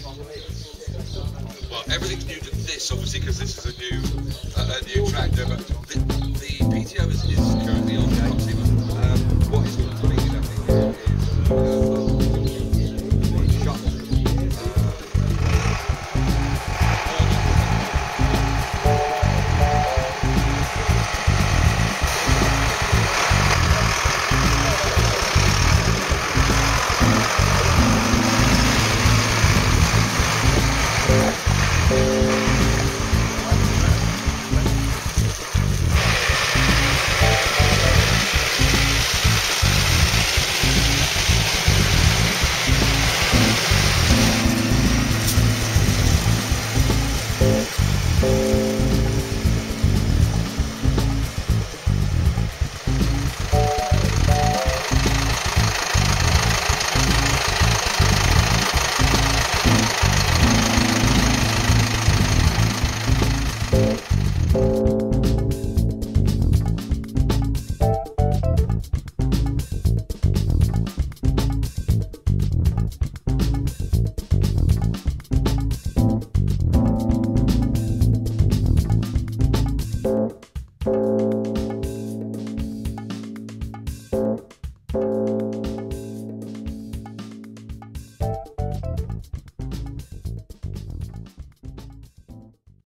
Well, everything's new to this, obviously, because this is a new tractor. But the PTO is currently on the 18th.